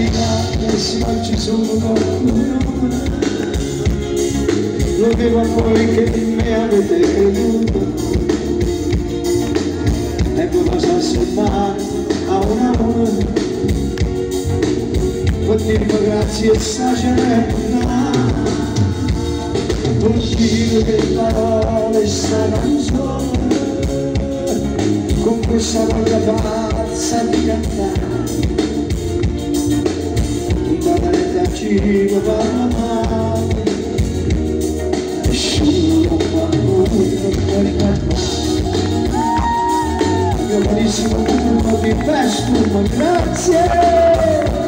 se non ci sono qualcuno, lo devo a voi che in me avete creduto. E voi cosa osservare a una vuol dire grazie e sacerdote. Vuol dire che parole sta canzone con questa voglia pazza di cantare. Ci parla male, nessuno fa noi non può ricordare. Io carissimo turno di festumo, grazie.